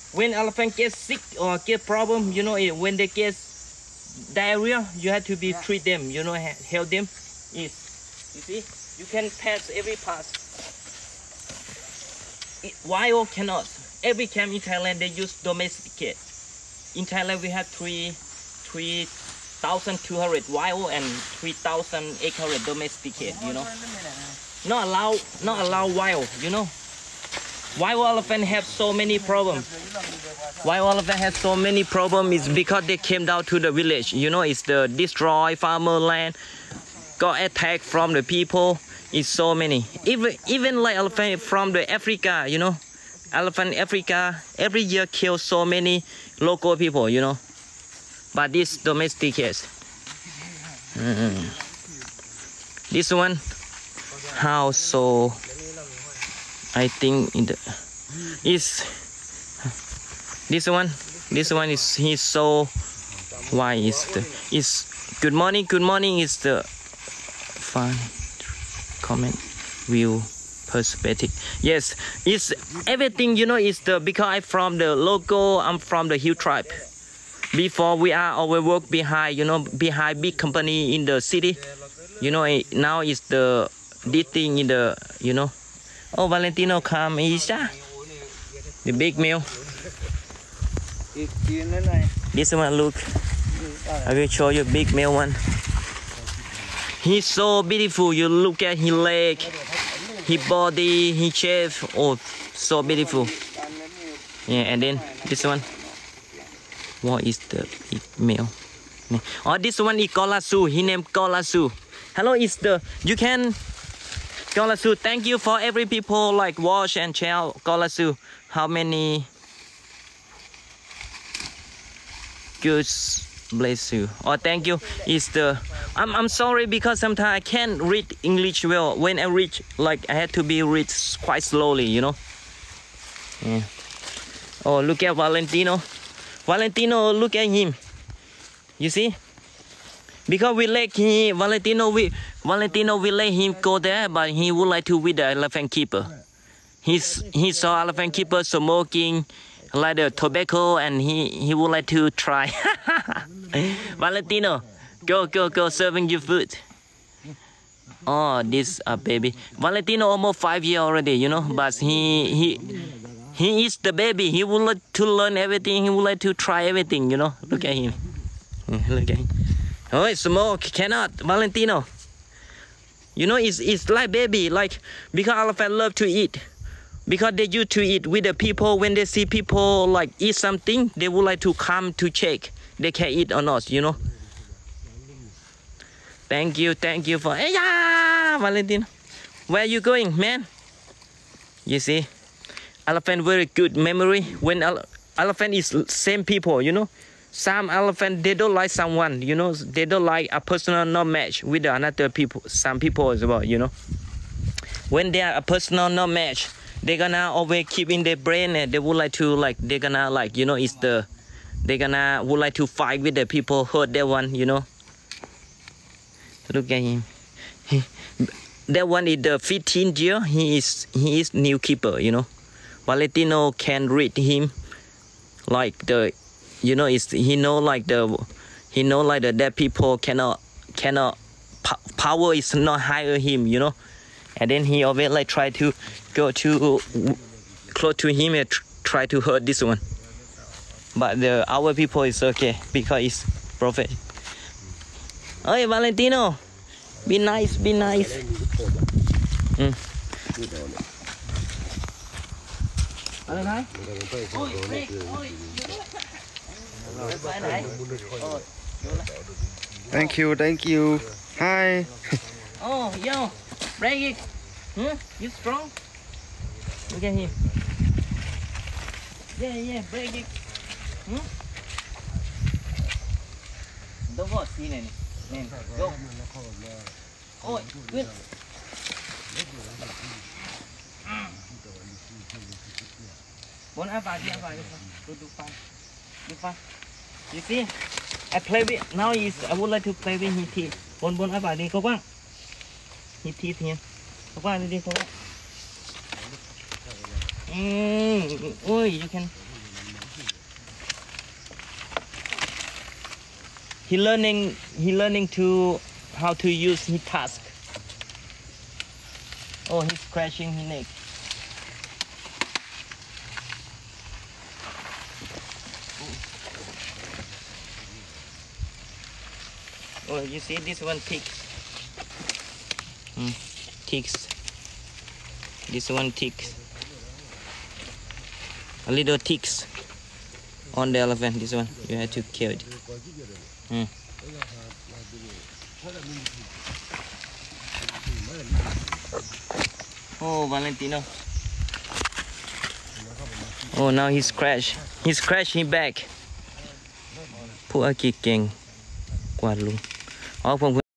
when elephant gets sick or get problem, you know, when they get diarrhea, you have to be treat them, you know, help them. You see, you can pass every pass. Wild cannot. Every camp in Thailand they use domesticate. In Thailand we have 3,200 wild and 3,800 domesticate. You know, not allow wild. You know, wild elephant have so many problems. Wild elephant has so many problems is because they came down to the village. You know, it's the destroy farmer land, got attacked from the people. It's so many. Even like elephant from the Africa, you know, elephant Africa every year kills so many local people, you know. But this domesticates. This one, how so? I think in the is this one. This one is he's so. Why is the is good morning? Good morning is the fine. Comment view perspective. Yes, it's everything, you know. Is the because I'm from the local, I'm from the Hill tribe. Before we are always work behind, you know, behind big company in the city, you know. Now is the this thing in the, you know. Oh, Valentino come, Isha, the big meal. This one, look, I will show you big meal one. He's so beautiful. You look at his leg, his body, his chest. Oh, so beautiful. Yeah, and then this one. What is the big male? Oh, this one is Golasu. He named Golasu. Hello, is the you can Golasu. Thank you for every people like watch and check Golasu. How many? Good. Bless you. Oh, thank you. Is the I'm sorry because sometimes I can't read English well. When I read, like I had to be read quite slowly, you know. Yeah. Oh, look at Valentino. Valentino, look at him. You see? Because we let Valentino we let him go there, but he would like to with the elephant keeper. He saw elephant keeper smoking like the tobacco, and he would like to try. Valentino, go serving you food. Oh, this baby. Valentino almost 5 years already, you know, but he is the baby. He would like to learn everything. He would like to try everything, you know. Look at him. Look at him. Oh, smoke cannot, Valentino. You know, it's like baby, like because elephant love to eat. Because they used to eat with the people. When they see people like eat something, they would like to come to check they can eat or not, you know. Thank you for Valentino. Where are you going, man? You see, elephant very good memory. When elephant is same people, you know. Some elephant they don't like someone, you know. They don't like a personal not match with another people. Some people as well, you know. When they are a personal not match, they're gonna always keep in their brain, and they would like to they're gonna you know, it's the they're gonna would like to fight with the people, hurt that one, you know. Look at him. That one is the 15th year. He is new keeper, you know. Valentino can read him like the, you know, he know like the that people cannot power is not higher him, you know. And then he always like try to go to close to him and try to hurt this one. But our people is okay because it's prophet. Hey, Valentino, be nice. Thank you. Hi. Oh, yo, break it. You strong? Look at him. Yeah, break it. Don't go see any. Go. Oh, good. Bốn áp vào đi. Do fun. You see? I play with now. I would like to play with his teeth. Bốn áp vào đi, có quang. His teeth here. Có quang đi, có quang. Ôi, you can. he learning to how to use his task. Oh, he's scratching his neck. Oh, you see this one ticks. Ticks. This one ticks. A little ticks on the elephant. This one you have to kill it. Oh, Valentino. Oh, now he scratched his back. พวกอากิเก่งกว่าลุงอ๋อผม